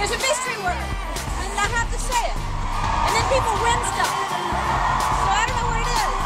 There's a mystery word. And I have to say it. And then people win stuff. So I don't know what it is.